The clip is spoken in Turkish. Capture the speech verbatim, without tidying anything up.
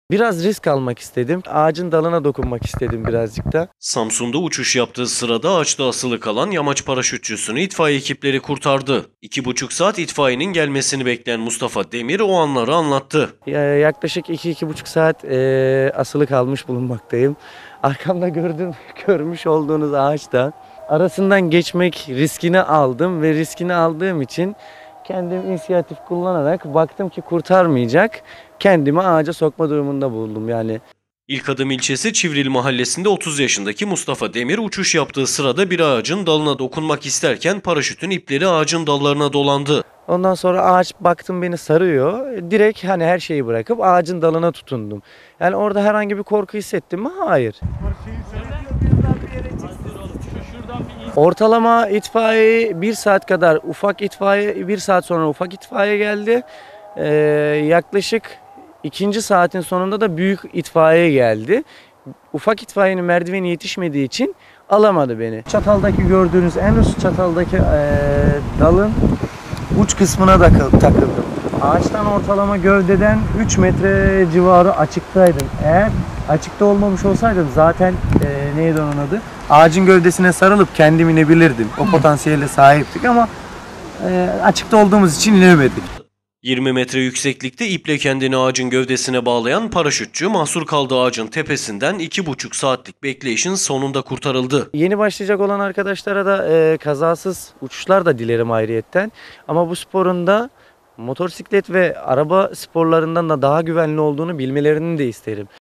Biraz risk almak istedim. Ağacın dalına dokunmak istedim birazcık da. Samsun'da uçuş yaptığı sırada ağaçta asılı kalan yamaç paraşütçüsünü itfaiye ekipleri kurtardı. İki buçuk saat itfaiyenin gelmesini bekleyen Mustafa Demir o anları anlattı. Ya- Yaklaşık iki iki buçuk saat e, asılı kalmış bulunmaktayım. Arkamda gördüğüm, görmüş olduğunuz ağaçta arasından geçmek riskini aldım ve riskini aldığım için kendim inisiyatif kullanarak baktım ki kurtarmayacak. Kendimi ağaca sokma durumunda buldum yani. İlkadım ilçesi Çivril mahallesinde otuz yaşındaki Mustafa Demir uçuş yaptığı sırada bir ağacın dalına dokunmak isterken paraşütün ipleri ağacın dallarına dolandı. Ondan sonra ağaç baktım beni sarıyor. Direkt hani her şeyi bırakıp ağacın dalına tutundum. Yani orada herhangi bir korku hissettim mi? Hayır. Ortalama itfaiye bir saat kadar, ufak itfaiye bir saat sonra ufak itfaiye geldi. Ee, yaklaşık ikinci saatin sonunda da büyük itfaiye geldi. Ufak itfaiyenin merdiveni yetişmediği için alamadı beni. Çataldaki gördüğünüz en üst çataldaki ee, dalın uç kısmına da takıldım. Ağaçtan ortalama gövdeden üç metre civarı açıktaydım. Eğer açıkta olmamış olsaydım zaten e, neydi onun adı? Ağacın gövdesine sarılıp kendim inebilirdim. O potansiyele sahiptik ama e, açıkta olduğumuz için inemedik. yirmi metre yükseklikte iple kendini ağacın gövdesine bağlayan paraşütçü mahsur kaldığı ağacın tepesinden iki buçuk saatlik bekleyişin sonunda kurtarıldı. Yeni başlayacak olan arkadaşlara da e, kazasız uçuşlar da dilerim ayrıyetten. Ama bu sporun da motosiklet ve araba sporlarından da daha güvenli olduğunu bilmelerini de isterim.